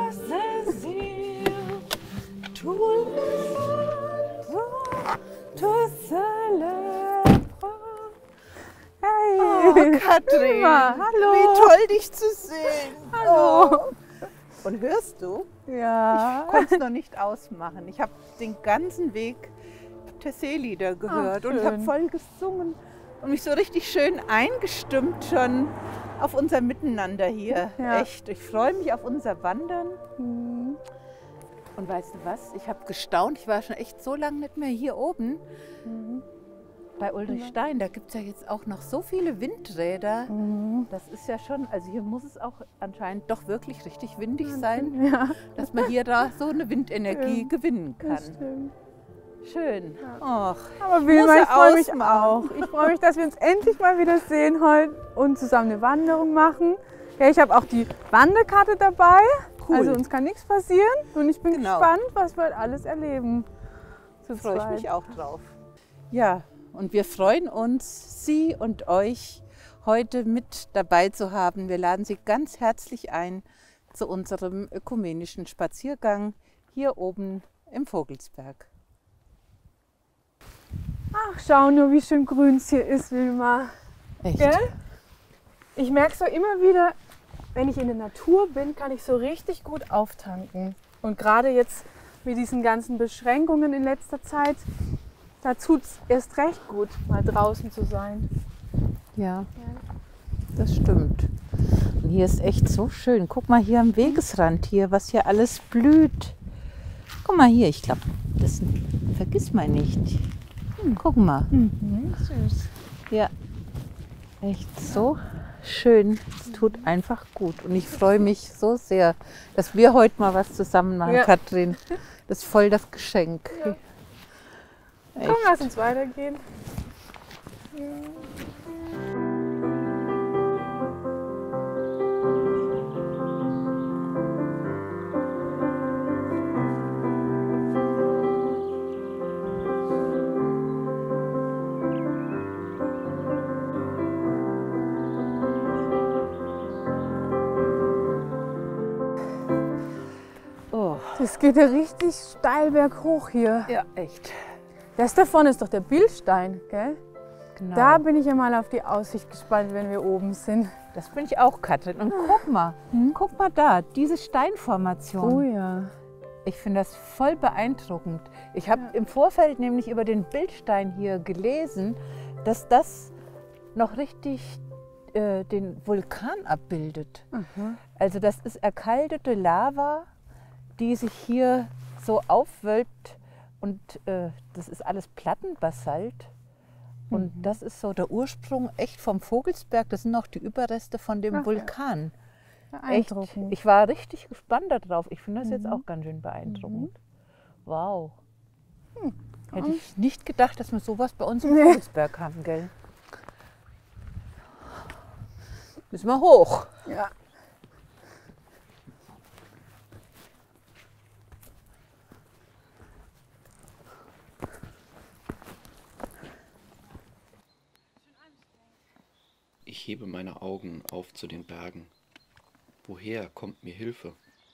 Cécile, tout célèbre. Hey, Oh, Katrin, hallo. wie toll dich zu sehen. Hallo. Oh. Und hörst du? Ja. Ich konnte es noch nicht ausmachen. Ich habe den ganzen Weg Tessé-Lieder gehört und ich habe schön. voll gesungen und mich so richtig schön eingestimmt schon auf unser Miteinander hier. Ja. Echt, ich freue mich auf unser Wandern. Mhm. Und weißt du was, ich habe gestaunt, ich war schon echt so lange nicht mehr hier oben bei Ulrich Stein. Da gibt es ja jetzt auch noch so viele Windräder. Das ist ja schon, also hier muss es auch anscheinend doch wirklich richtig windig sein, Ja, dass man hier da so eine Windenergie gewinnen kann. das stimmt. Schön. Och, Aber muss Wilma, ja ich freue mich ausmachen. auch. Ich freue mich, dass wir uns endlich mal wieder sehen heute und zusammen eine Wanderung machen. Ja, ich habe auch die Wanderkarte dabei. Cool. Also uns kann nichts passieren und ich bin Genau. gespannt, was wir heute alles erleben. Zu freue ich zweit. mich auch drauf. Ja, und wir freuen uns, Sie und euch heute mit dabei zu haben. Wir laden Sie ganz herzlich ein zu unserem ökumenischen Spaziergang hier oben im Vogelsberg. Ach, schau nur, wie schön grün es hier ist, Wilma. Echt? Gell? Ich merke so immer wieder, wenn ich in der Natur bin, kann ich so richtig gut auftanken. Und gerade jetzt mit diesen ganzen Beschränkungen in letzter Zeit, da tut es erst recht gut, mal draußen zu sein. Ja, das stimmt. Und hier ist echt so schön. Guck mal hier am Wegesrand hier, was hier alles blüht. Guck mal hier, ich glaube, das vergiss mal nicht. Guck mal. Süß. Ja, echt so schön. Es tut einfach gut. Und ich freue mich so sehr, dass wir heute mal was zusammen machen, Ja. Katrin. Das ist voll das Geschenk. Ja. Echt. Komm, lass uns weitergehen. Oh, Das geht ja richtig steil berghoch hier. ja, echt. Das da vorne ist doch der Billstein, gell? Genau. Da bin ich ja mal auf die Aussicht gespannt, wenn wir oben sind. Das bin ich auch, Katrin. Und guck mal da, diese Steinformation. Oh ja. Ich finde das voll beeindruckend. Ich habe im Vorfeld nämlich über den Bildstein hier gelesen, dass das noch richtig den Vulkan abbildet. Also das ist erkaltete Lava, die sich hier so aufwölbt und das ist alles Plattenbasalt. Und das ist so der Ursprung echt vom Vogelsberg. Das sind noch die Überreste von dem Ach ja. Vulkan. Echt, Beeindruckend. ich war richtig gespannt darauf. Ich finde das jetzt auch ganz schön beeindruckend. Wow. Hätte ich nicht gedacht, dass wir sowas bei uns im Vogelsberg haben, gell? Müssen wir hoch. Ja. Ich hebe meine Augen auf zu den Bergen. Woher kommt mir Hilfe?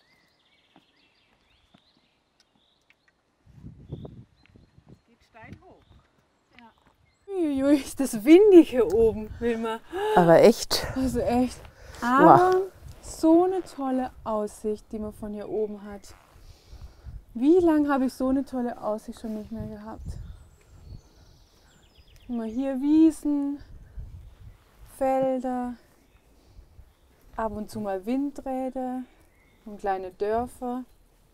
Geht steil hoch. Uiuiui, ist das windig hier oben, Wilma. Aber echt. Also echt. Aber so eine tolle Aussicht, die man von hier oben hat. Wie lange habe ich so eine tolle Aussicht schon nicht mehr gehabt? Immer hier Wiesen, Felder, ab und zu mal Windräder und kleine Dörfer.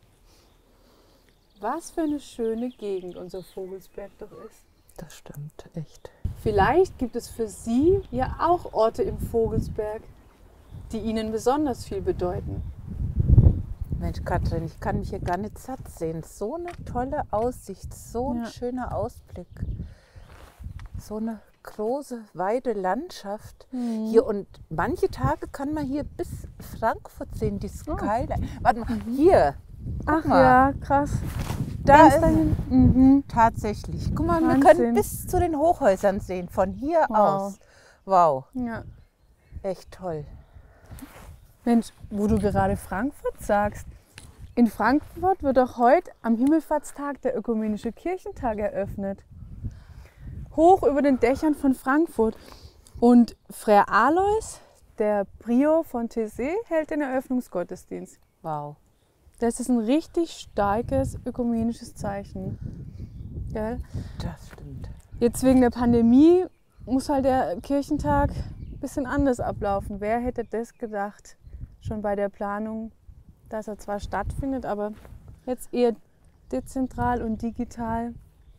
Was für eine schöne Gegend unser Vogelsberg doch ist. Das stimmt, echt. Vielleicht gibt es für Sie ja auch Orte im Vogelsberg, die Ihnen besonders viel bedeuten. Mensch, Katrin, ich kann mich hier gar nicht satt sehen. So eine tolle Aussicht, so ein Ja. schöner Ausblick. So eine große, weite Landschaft. Hier und manche Tage kann man hier bis Frankfurt sehen, die Skyline. Warte mal, hier. Ach mal. ja, krass. Da Ganz ist dahin. tatsächlich. Guck mal, wir Wahnsinn. können bis zu den Hochhäusern sehen, von hier Wow. aus. Wow, Ja. echt toll. Mensch, wo du gerade Frankfurt sagst, In Frankfurt wird auch heute am Himmelfahrtstag der Ökumenische Kirchentag eröffnet. Hoch über den Dächern von Frankfurt. Und Frère Alois, der Prior von Taizé, hält den Eröffnungsgottesdienst. Wow. Das ist ein richtig starkes ökumenisches Zeichen. Gell? Das stimmt. Jetzt wegen der Pandemie muss halt der Kirchentag ein bisschen anders ablaufen. Wer hätte das gedacht, schon bei der Planung, dass er zwar stattfindet, aber jetzt eher dezentral und digital.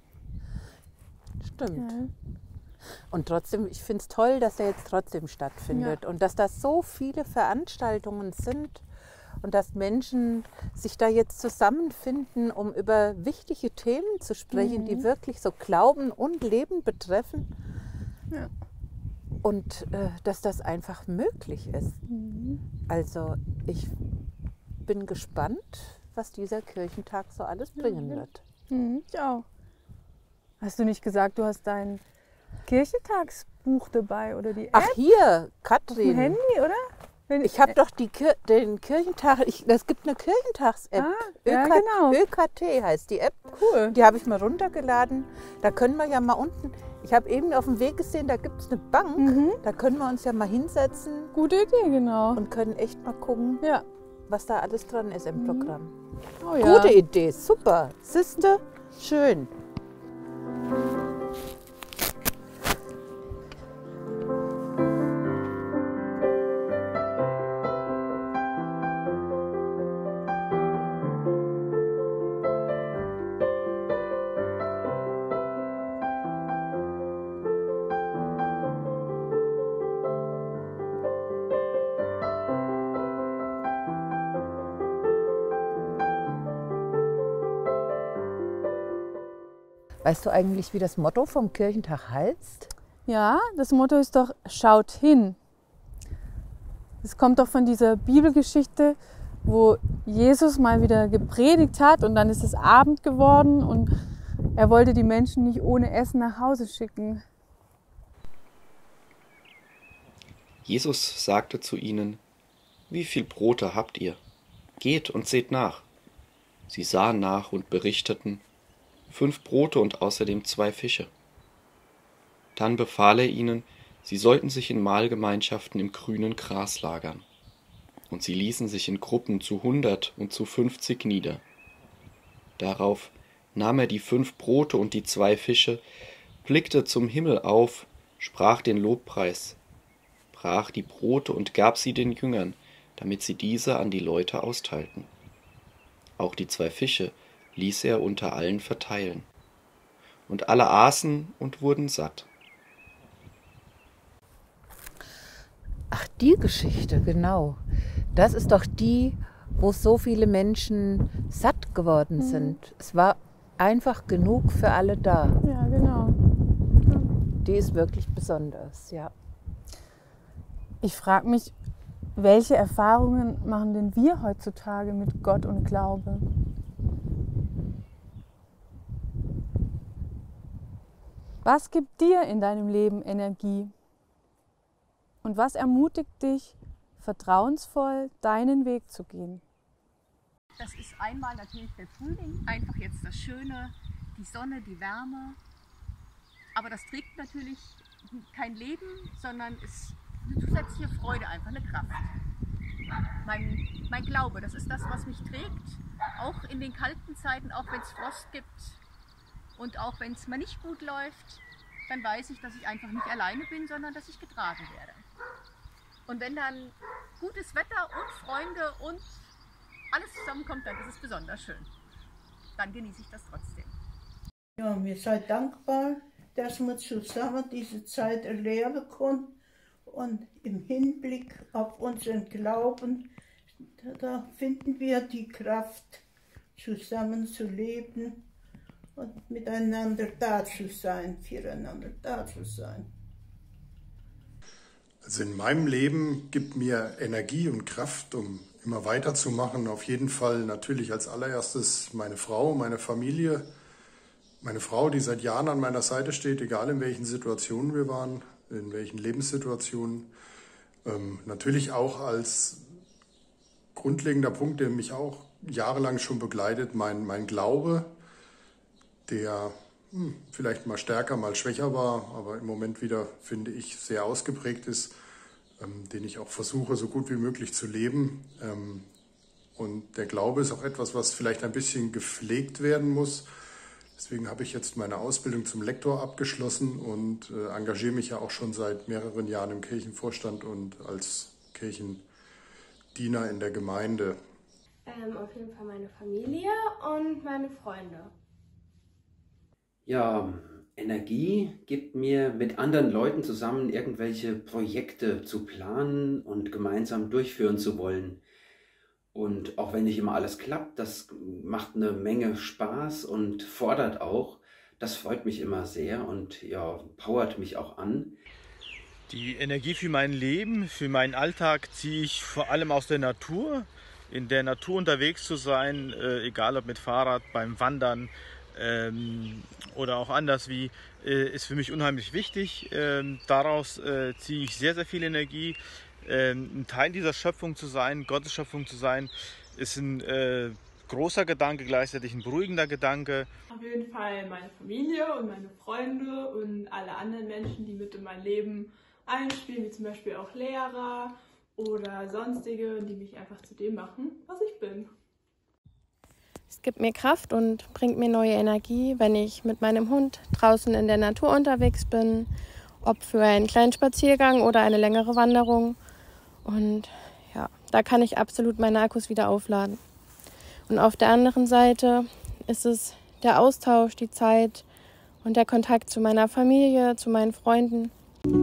Stimmt. Ja. Und trotzdem, ich finde es toll, dass er jetzt trotzdem stattfindet und dass das so viele Veranstaltungen sind und dass Menschen sich da jetzt zusammenfinden, um über wichtige Themen zu sprechen, die wirklich so Glauben und Leben betreffen. Ja. Und dass das einfach möglich ist. Also ich bin gespannt, was dieser Kirchentag so alles bringen wird. Ich auch. Hast du nicht gesagt, du hast dein Kirchentagsbuch dabei oder die App? Ach hier, Im Katrin. Handy, oder? Ich habe doch den Kirchentag, es gibt eine Kirchentags-App. Ja, genau. ÖKT heißt die App. Cool. Die habe ich mal runtergeladen. Da können wir ja mal unten, ich habe eben auf dem Weg gesehen, da gibt es eine Bank. Da können wir uns ja mal hinsetzen Gute Idee, genau. und können echt mal gucken, Ja. was da alles dran ist im Programm. Oh, ja. Gute Idee, super. Siehste, schön. Weißt du eigentlich, wie das Motto vom Kirchentag heißt? Ja, das Motto ist doch schaut hin. Es kommt doch von dieser Bibelgeschichte, wo Jesus mal wieder gepredigt hat und dann ist es Abend geworden und er wollte die Menschen nicht ohne Essen nach Hause schicken. Jesus sagte zu ihnen: Wie viel Brote habt ihr? Geht und seht nach. Sie sahen nach und berichteten: 5 Brote und außerdem 2 Fische. Dann befahl er ihnen, sie sollten sich in Mahlgemeinschaften im grünen Gras lagern. Und sie ließen sich in Gruppen zu 100 und zu 50 nieder. Darauf nahm er die 5 Brote und die 2 Fische, blickte zum Himmel auf, sprach den Lobpreis, brach die Brote und gab sie den Jüngern, damit sie diese an die Leute austeilten. Auch die 2 Fische ließ er unter allen verteilen. Und alle aßen und wurden satt. Ach, die Geschichte, genau. Das ist doch die, wo so viele Menschen satt geworden sind. Es war einfach genug für alle da. Ja, genau. Die ist wirklich besonders, ja. Ich frage mich, welche Erfahrungen machen denn wir heutzutage mit Gott und Glaube? Was gibt dir in deinem Leben Energie? Und was ermutigt dich, vertrauensvoll deinen Weg zu gehen? Das ist einmal natürlich der Frühling, einfach jetzt das Schöne, die Sonne, die Wärme. Aber das trägt natürlich kein Leben, sondern es zusätzliche Freude, einfach eine Kraft. Mein Glaube, das ist das, was mich trägt, auch in den kalten Zeiten, auch wenn es Frost gibt und auch wenn es mal nicht gut läuft, dann weiß ich, dass ich einfach nicht alleine bin, sondern dass ich getragen werde. Und wenn dann gutes Wetter und Freunde und alles zusammenkommt, dann ist es besonders schön. Dann genieße ich das trotzdem. Ja, wir sind dankbar, dass wir zusammen diese Zeit erleben konnten. Und im Hinblick auf unseren Glauben, da finden wir die Kraft, zusammen zu leben und miteinander da zu sein, füreinander da zu sein. Also in meinem Leben gibt mir Energie und Kraft, um immer weiterzumachen. Auf jeden Fall natürlich als allererstes meine Frau, meine Familie. Meine Frau, die seit Jahren an meiner Seite steht, egal in welchen Situationen wir waren, in welchen Lebenssituationen. Natürlich auch als grundlegender Punkt, der mich auch jahrelang schon begleitet, mein Glaube, der vielleicht mal stärker, mal schwächer war, aber im Moment wieder, finde ich, sehr ausgeprägt ist, den ich auch versuche, so gut wie möglich zu leben. Und der Glaube ist auch etwas, was vielleicht ein bisschen gepflegt werden muss. Deswegen habe ich jetzt meine Ausbildung zum Lektor abgeschlossen und engagiere mich ja auch schon seit mehreren Jahren im Kirchenvorstand und als Kirchendiener in der Gemeinde. Auf jeden Fall meine Familie und meine Freunde. Ja, Energie gibt mir, mit anderen Leuten zusammen irgendwelche Projekte zu planen und gemeinsam durchführen zu wollen. Und auch wenn nicht immer alles klappt, das macht eine Menge Spaß und fordert auch. Das freut mich immer sehr und ja, powert mich auch an. Die Energie für mein Leben, für meinen Alltag ziehe ich vor allem aus der Natur. In der Natur unterwegs zu sein, egal ob mit Fahrrad, beim Wandern oder auch anders wie, ist für mich unheimlich wichtig. Daraus ziehe ich sehr, sehr viel Energie. Ein Teil dieser Schöpfung zu sein, Gottes Schöpfung zu sein, ist ein großer Gedanke, gleichzeitig ein beruhigender Gedanke. Auf jeden Fall meine Familie und meine Freunde und alle anderen Menschen, die mit in mein Leben einspielen, wie zum Beispiel auch Lehrer oder sonstige, die mich einfach zu dem machen, was ich bin. Es gibt mir Kraft und bringt mir neue Energie, wenn ich mit meinem Hund draußen in der Natur unterwegs bin, ob für einen kleinen Spaziergang oder eine längere Wanderung. Und ja, da kann ich absolut meine Akkus wieder aufladen. Und auf der anderen Seite ist es der Austausch, die Zeit und der Kontakt zu meiner Familie, zu meinen Freunden.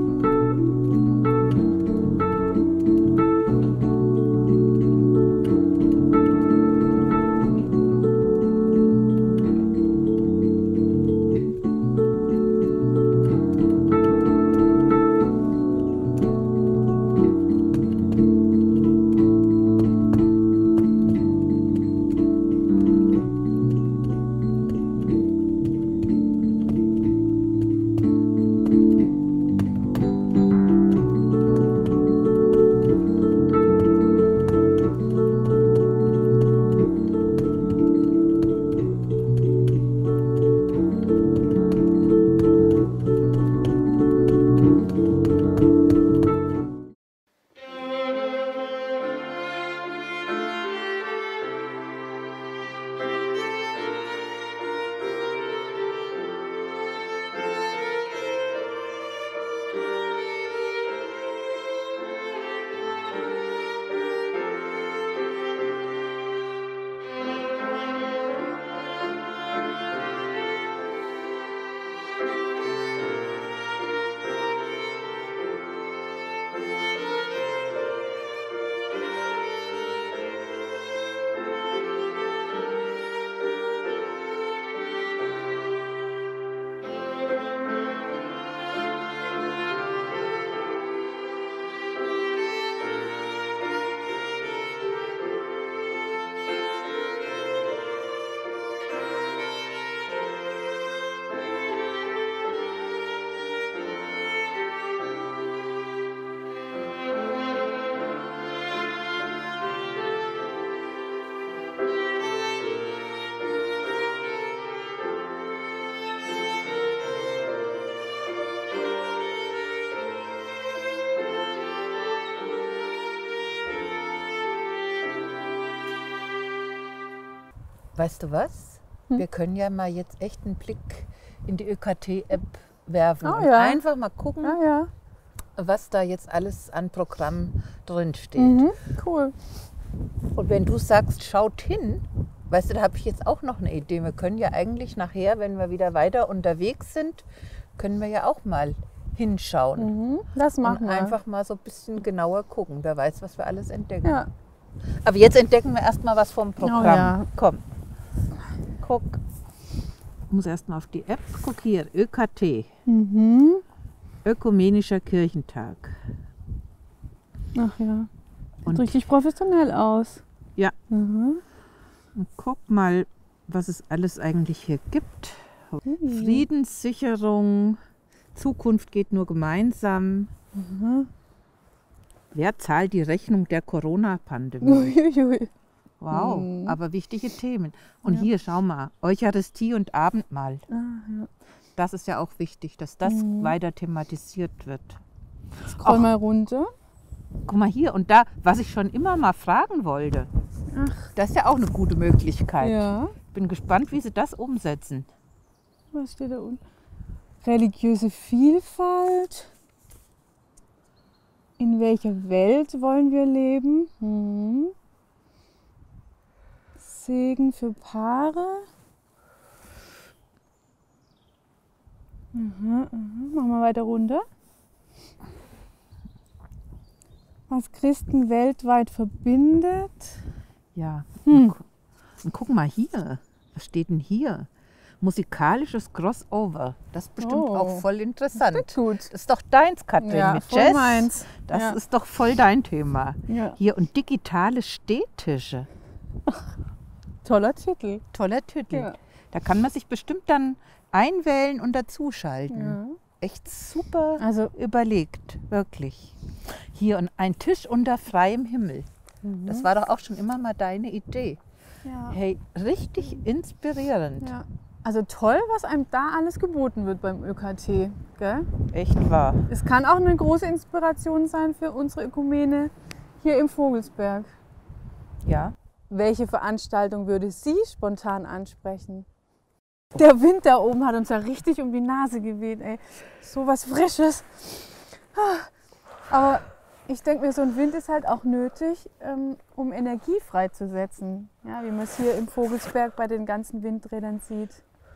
Weißt du was? Wir können ja mal jetzt echt einen Blick in die ÖKT-App werfen und einfach mal gucken, was da jetzt alles an Programm drin steht. Cool. Und wenn du sagst, schaut hin, weißt du, da habe ich jetzt auch noch eine Idee. Wir können ja eigentlich nachher, wenn wir wieder weiter unterwegs sind, können wir ja auch mal hinschauen. Das machen und wir. einfach mal so ein bisschen genauer gucken. Wer weiß, was wir alles entdecken. Ja. Aber jetzt entdecken wir erstmal was vom Programm. Oh ja. Komm. Guck. Ich muss erstmal auf die App. Guck hier, ÖKT. Ökumenischer Kirchentag. Ach ja. Und Sieht richtig professionell aus. ja. Und guck mal, was es alles eigentlich hier gibt. Friedenssicherung, Zukunft geht nur gemeinsam. Wer zahlt die Rechnung der Corona-Pandemie? Uiuiui. Wow, aber wichtige Themen. Und hier, schau mal, Eucharistie und Abendmahl. Das ist ja auch wichtig, dass das weiter thematisiert wird. Scroll mal runter. Guck mal hier, und da, was ich schon immer mal fragen wollte, das ist ja auch eine gute Möglichkeit. Ja. Bin gespannt, wie sie das umsetzen. Was steht da unten? Religiöse Vielfalt. In welcher Welt wollen wir leben? Segen für Paare. Machen wir weiter runter. Was Christen weltweit verbindet. Ja. Und guck mal hier. Was steht denn hier? Musikalisches Crossover. Das ist bestimmt auch voll interessant. Das ist gut. Das ist doch deins, Katrin, Ja, mit voll Jazz. meins. Das ist doch voll dein Thema. Ja. Hier, und digitale Stehtische. Toller Titel. Toller Titel. Ja. Da kann man sich bestimmt dann einwählen und dazuschalten. Ja. Echt super Also überlegt, wirklich. Hier, und ein Tisch unter freiem Himmel. Das war doch auch schon immer mal deine Idee. Ja. Hey, richtig inspirierend. Ja. Also toll, was einem da alles geboten wird beim ÖKT. Gell? Echt wahr. Es kann auch eine große Inspiration sein für unsere Ökumene hier im Vogelsberg. Ja. Welche Veranstaltung würde Sie spontan ansprechen? Der Wind da oben hat uns ja richtig um die Nase geweht, ey. So was Frisches. Aber ich denke mir, so ein Wind ist halt auch nötig, um Energie freizusetzen. Ja, wie man es hier im Vogelsberg bei den ganzen Windrädern sieht.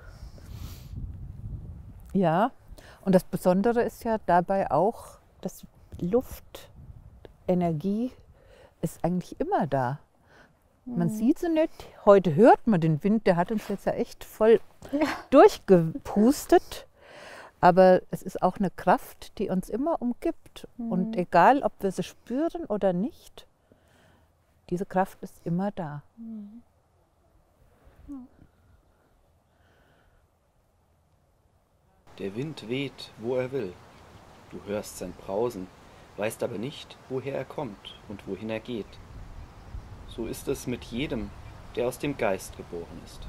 Ja, und das Besondere ist ja dabei auch, dass Luftenergie ist eigentlich immer da. Man sieht sie nicht. Heute hört man den Wind, der hat uns jetzt ja echt voll durchgepustet. Aber es ist auch eine Kraft, die uns immer umgibt. Und egal, ob wir sie spüren oder nicht, diese Kraft ist immer da. Der Wind weht, wo er will. Du hörst sein Brausen, weißt aber nicht, woher er kommt und wohin er geht. So ist es mit jedem, der aus dem Geist geboren ist.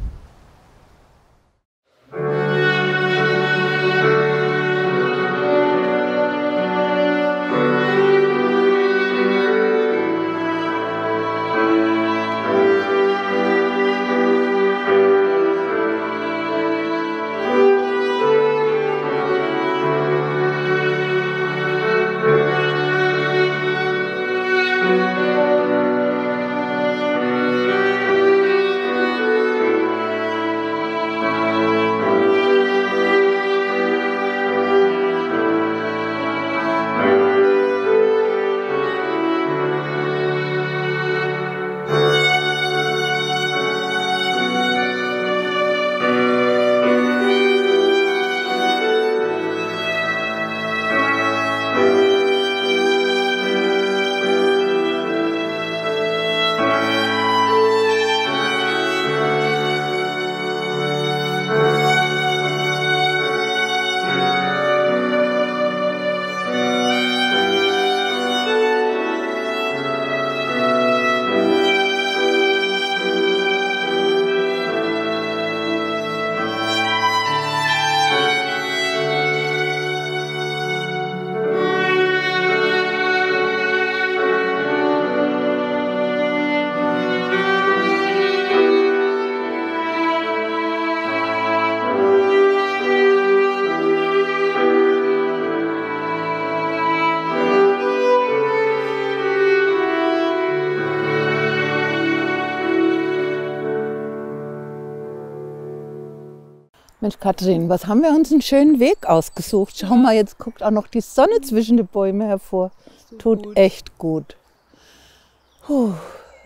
Mensch, Katrin, was haben wir uns einen schönen Weg ausgesucht? Schau mal, jetzt guckt auch noch die Sonne zwischen die Bäume hervor. Tut echt gut. Puh.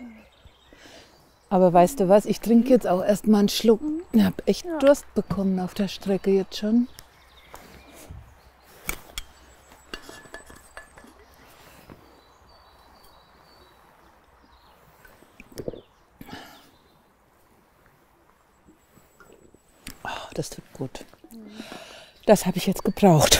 Aber weißt du was, ich trinke jetzt auch erstmal einen Schluck. Ich habe echt Durst bekommen auf der Strecke jetzt schon. Oh, das tut gut. Das habe ich jetzt gebraucht.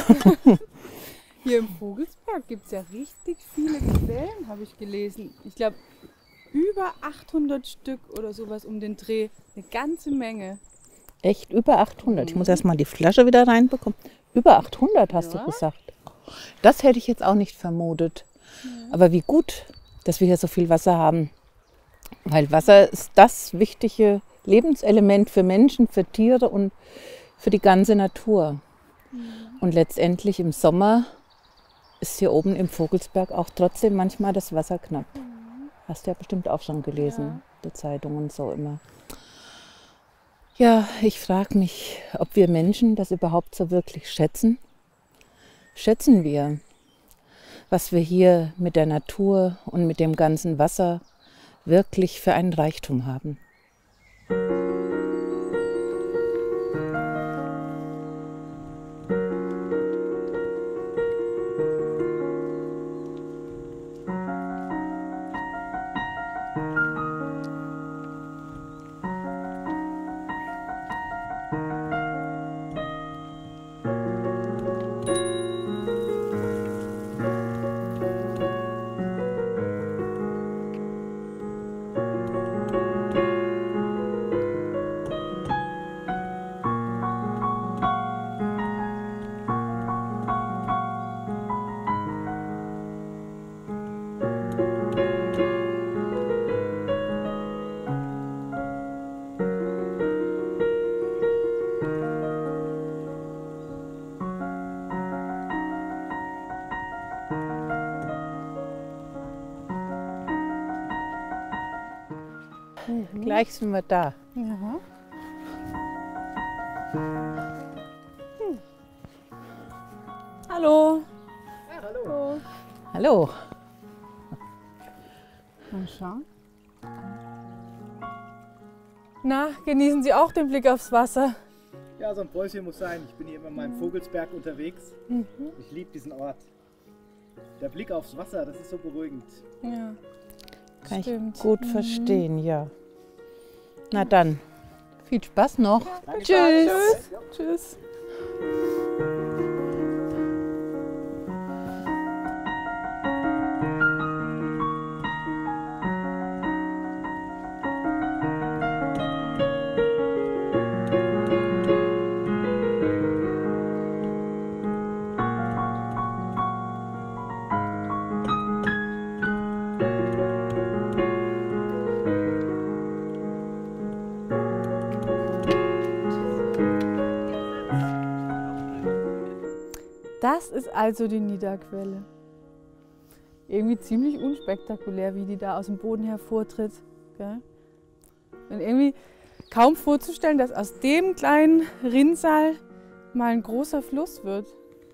Hier im Vogelsberg gibt es ja richtig viele Quellen, habe ich gelesen. Ich glaube, über 800 Stück oder sowas um den Dreh. Eine ganze Menge. Echt über 800. Ich muss erst mal die Flasche wieder reinbekommen. Über 800 hast du gesagt. Das hätte ich jetzt auch nicht vermutet. Aber wie gut, dass wir hier so viel Wasser haben. Weil Wasser ist das wichtige Lebenselement für Menschen, für Tiere und für die ganze Natur. Und letztendlich im Sommer ist hier oben im Vogelsberg auch trotzdem manchmal das Wasser knapp. Hast du ja bestimmt auch schon gelesen, die Zeitung und so immer. Ja, ich frage mich, ob wir Menschen das überhaupt so wirklich schätzen. Schätzen wir, was wir hier mit der Natur und mit dem ganzen Wasser wirklich für einen Reichtum haben? Gleich sind wir da. Ja. Hallo. Ja, hallo. Hallo. Mal schauen. Na, genießen Sie auch den Blick aufs Wasser? Ja, so ein Päuschen muss sein. Ich bin hier immer in meinem Vogelsberg unterwegs. Ich liebe diesen Ort. Der Blick aufs Wasser, das ist so beruhigend. Ja. Kann ich gut verstehen, ja. Na dann, viel Spaß noch. Danke, Tschüss. Tschüss. Das ist also die Niederquelle. Irgendwie ziemlich unspektakulär, wie die da aus dem Boden hervortritt. Gell? Und irgendwie kaum vorzustellen, dass aus dem kleinen Rinnsal mal ein großer Fluss wird.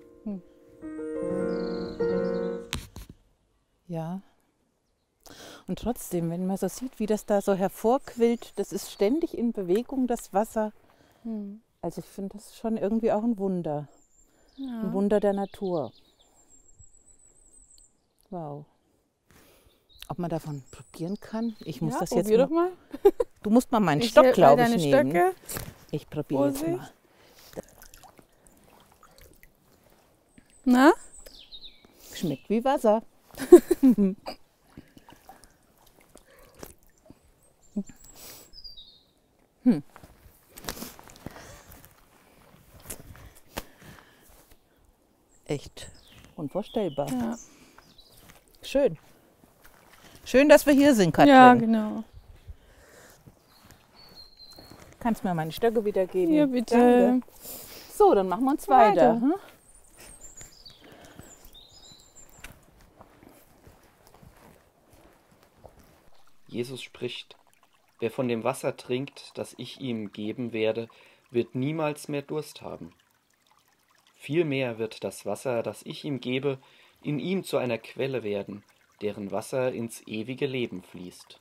Ja. Und trotzdem, wenn man so sieht, wie das da so hervorquillt, das ist ständig in Bewegung, das Wasser. Also ich finde das schon irgendwie auch ein Wunder. Ja. Ein Wunder der Natur. Wow. Ob man davon probieren kann? Ich muss das jetzt probier doch mal. Du musst mal meinen Stock, glaube ich, deine nehmen. Stöcke. Ich probiere jetzt mal. Na? Schmeckt wie Wasser. Echt unvorstellbar. Ja. Schön. Schön, dass wir hier sind, Katrin. Ja, genau. Kannst mir meine Stöcke wieder geben? Hier, bitte. Danke. So, dann machen wir uns weiter. Hm? Jesus spricht: Wer von dem Wasser trinkt, das ich ihm geben werde, wird niemals mehr Durst haben. Vielmehr wird das Wasser, das ich ihm gebe, in ihm zu einer Quelle werden, deren Wasser ins ewige Leben fließt.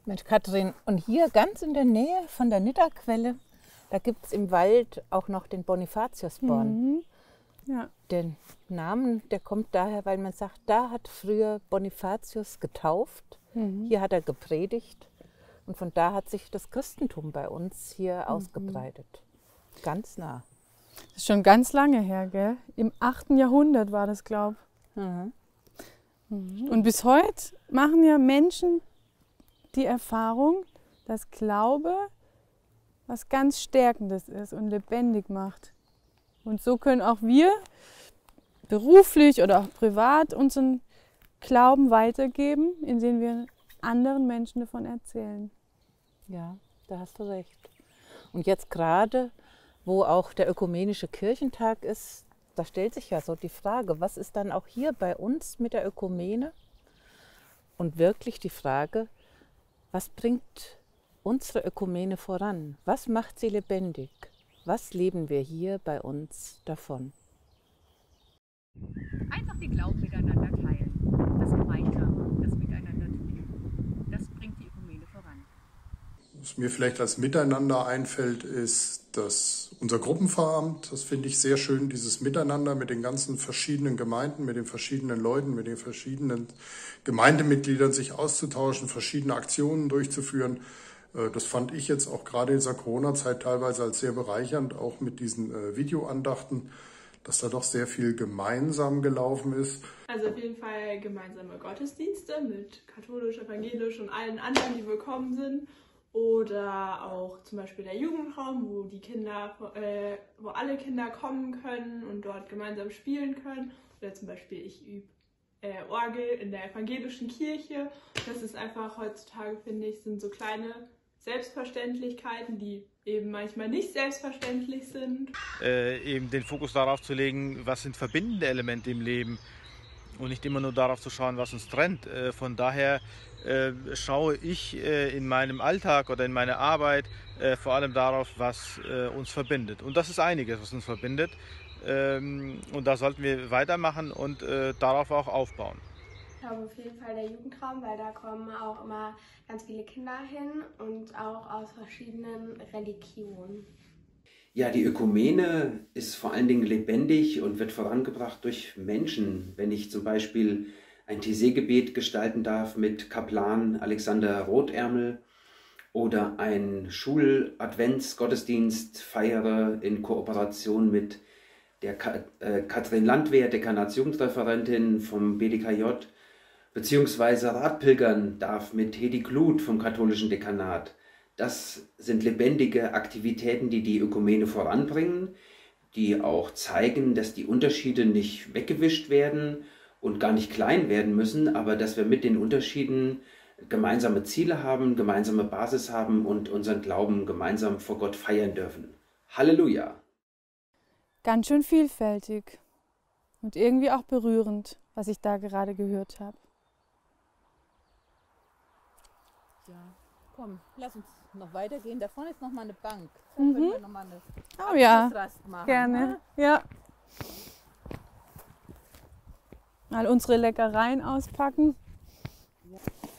Mensch, Katrin, und hier ganz in der Nähe von der Nidderquelle, da gibt es im Wald auch noch den Bonifatiusborn. Mhm. Ja. Den Namen, der kommt daher, weil man sagt, da hat früher Bonifatius getauft, hier hat er gepredigt und von da hat sich das Christentum bei uns hier ausgebreitet. Ganz nah. Das ist schon ganz lange her, gell? Im 8. Jahrhundert war das, glaube ich. Und bis heute machen ja Menschen die Erfahrung, dass Glaube was ganz Stärkendes ist und lebendig macht. Und so können auch wir beruflich oder auch privat unseren Glauben weitergeben, indem wir anderen Menschen davon erzählen. Ja, da hast du recht. Und jetzt gerade, wo auch der ökumenische Kirchentag ist, da stellt sich ja so die Frage, was ist dann auch hier bei uns mit der Ökumene? Und wirklich die Frage, was bringt unsere Ökumene voran? Was macht sie lebendig? Was leben wir hier bei uns davon? Einfach den Glauben miteinander teilen, das Gemeinsame, das Miteinander tun. Das bringt die Ökumene voran. Was mir vielleicht als Miteinander einfällt, ist, dass unser Gruppenpfarramt, das finde ich sehr schön, dieses Miteinander mit den ganzen verschiedenen Gemeinden, mit den verschiedenen Leuten, mit den verschiedenen Gemeindemitgliedern sich auszutauschen, verschiedene Aktionen durchzuführen. Das fand ich jetzt auch gerade in dieser Corona-Zeit teilweise als sehr bereichernd, auch mit diesen Videoandachten, dass da doch sehr viel gemeinsam gelaufen ist. Also auf jeden Fall gemeinsame Gottesdienste mit katholisch, evangelisch und allen anderen, die willkommen sind. Oder auch zum Beispiel der Jugendraum, wo die Kinder, wo alle Kinder kommen können und dort gemeinsam spielen können. Oder zum Beispiel ich übe Orgel in der evangelischen Kirche. Das ist einfach heutzutage, finde ich, sind so kleine Selbstverständlichkeiten, die eben manchmal nicht selbstverständlich sind. Eben den Fokus darauf zu legen, was sind verbindende Elemente im Leben und nicht immer nur darauf zu schauen, was uns trennt. Von daher schaue ich in meinem Alltag oder in meiner Arbeit vor allem darauf, was uns verbindet. Und das ist einiges, was uns verbindet. Und da sollten wir weitermachen und darauf auch aufbauen. Ich glaube auf jeden Fall der Jugendraum, weil da kommen auch immer ganz viele Kinder hin und auch aus verschiedenen Religionen. Ja, die Ökumene ist vor allen Dingen lebendig und wird vorangebracht durch Menschen. Wenn ich zum Beispiel ein TC-Gebet gestalten darf mit Kaplan Alexander Rotärmel oder einen Schul-Adventsgottesdienst feiere in Kooperation mit der Katrin Landwehr, Dekanationsreferentin vom BDKJ, beziehungsweise Radpilgern darf mit Hedi Glut vom katholischen Dekanat. Das sind lebendige Aktivitäten, die die Ökumene voranbringen, die auch zeigen, dass die Unterschiede nicht weggewischt werden und gar nicht klein werden müssen, aber dass wir mit den Unterschieden gemeinsame Ziele haben, gemeinsame Basis haben und unseren Glauben gemeinsam vor Gott feiern dürfen. Halleluja! Ganz schön vielfältig und irgendwie auch berührend, was ich da gerade gehört habe. Ja, komm, lass uns noch weitergehen. Da vorne ist noch mal eine Bank. Da können wir noch mal eine Abschlussrast machen. Gerne. Ja. Mal unsere Leckereien auspacken. Ja.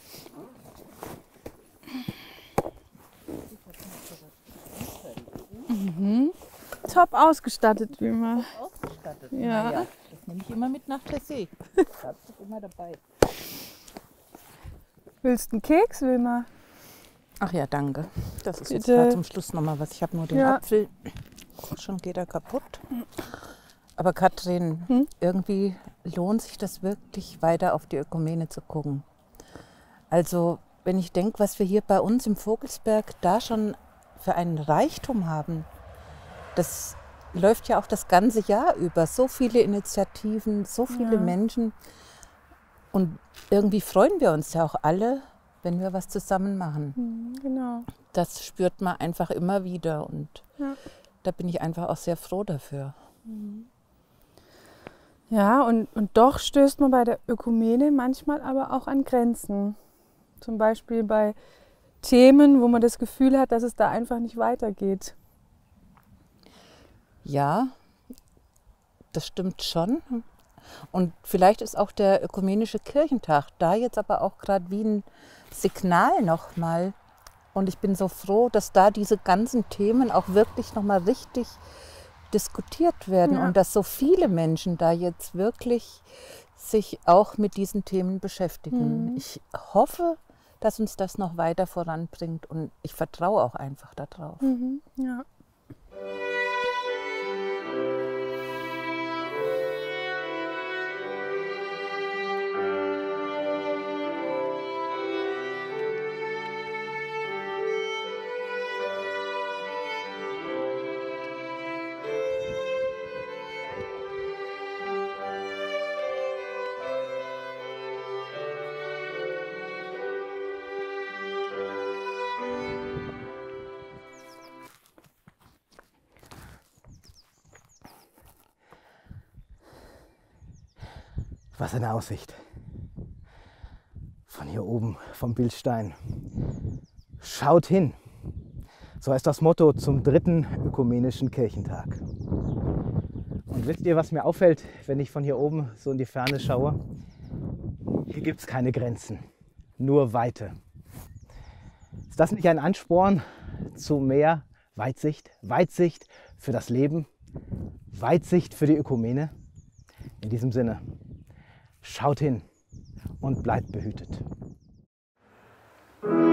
Top ausgestattet, wie immer. Top ausgestattet? Ja. Ja. Das nehme ich immer mit nach der See. Ich habe das immer dabei. Willst du einen Keks, Wilma? Ach ja, danke. Das ist jetzt Bitte. gerade zum Schluss nochmal was. Ich habe nur den Apfel. Schon geht er kaputt. Aber Katrin, irgendwie lohnt sich das wirklich, weiter auf die Ökumene zu gucken. Also, wenn ich denke, was wir hier bei uns im Vogelsberg da schon für einen Reichtum haben, das läuft ja auch das ganze Jahr über. So viele Initiativen, so viele Menschen. Und irgendwie freuen wir uns ja auch alle, wenn wir was zusammen machen. Genau. Das spürt man einfach immer wieder und da bin ich einfach auch sehr froh dafür. Ja, und doch stößt man bei der Ökumene manchmal aber auch an Grenzen. Zum Beispiel bei Themen, wo man das Gefühl hat, dass es da einfach nicht weitergeht. Ja, das stimmt schon. Und vielleicht ist auch der Ökumenische Kirchentag da jetzt aber auch gerade wie ein Signal nochmal. Und ich bin so froh, dass da diese ganzen Themen auch wirklich nochmal richtig diskutiert werden und dass so viele Menschen da jetzt wirklich sich auch mit diesen Themen beschäftigen. Ich hoffe, dass uns das noch weiter voranbringt und ich vertraue auch einfach darauf. Ja. Was eine Aussicht. Von hier oben, vom Bildstein. Schaut hin. So heißt das Motto zum 3. Ökumenischen Kirchentag. Und wisst ihr, was mir auffällt, wenn ich von hier oben so in die Ferne schaue? Hier gibt es keine Grenzen, nur Weite. Ist das nicht ein Ansporn zu mehr Weitsicht? Weitsicht für das Leben, Weitsicht für die Ökumene? In diesem Sinne. Schaut hin und bleibt behütet.